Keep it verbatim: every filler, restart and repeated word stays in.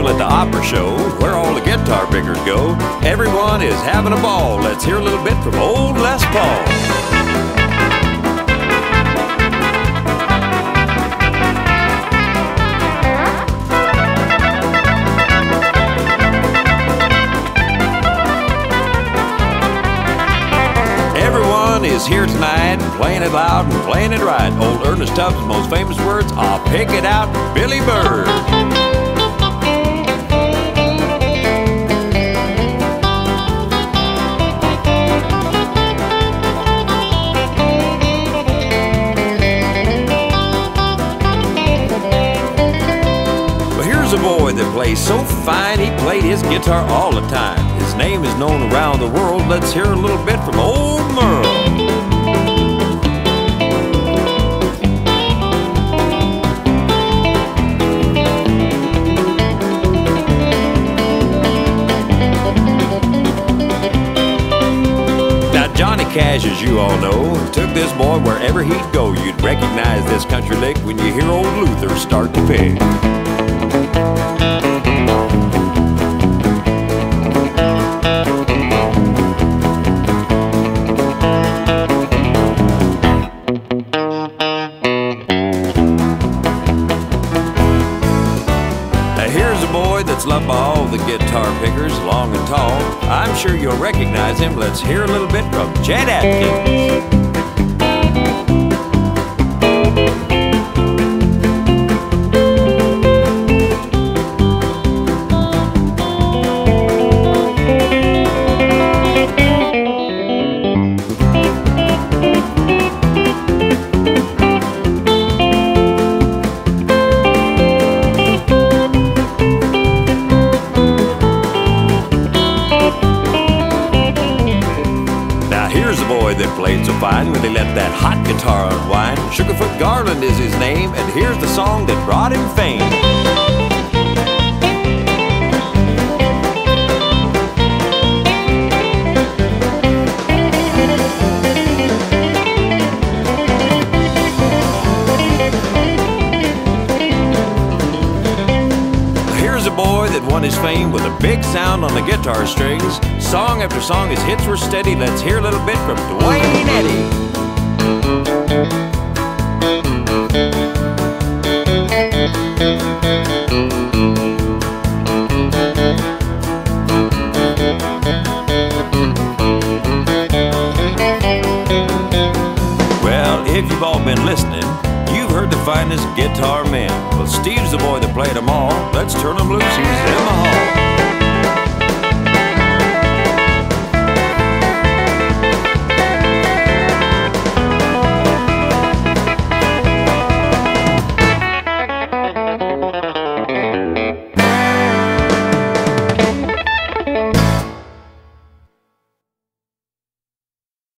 rehearsal at the opera show, where all the guitar pickers go. Everyone is having a ball. Let's hear a little bit from old Les Paul. Is here tonight, playing it loud and playing it right. Old Ernest Tubbs' most famous words, I'll pick it out, Billy Bird. Well, here's a boy that plays so fine, he played his guitar all the time. His name is known around the world. Let's hear a little bit from old Merle. Johnny Cash, as you all know, took this boy wherever he'd go. You'd recognize this country lick when you hear old Luther start to pick. Here's a boy that's loved by all the guitar pickers, long and tall. I'm sure you'll recognize him. Let's hear a little bit from Chet Atkins. Here's a boy that played so fine, really let that hot guitar unwind. Sugarfoot Garland is his name, and here's the song that brought him fame. Here's a boy that won his fame with a big sound on the guitar strings. Song after song, his hits were steady. Let's hear a little bit from Duane Eddy. Well, if you've all been listening, you've heard the finest guitar men. Well, Steve's the boy that played them all. Let's turn them loose. He's in the hall.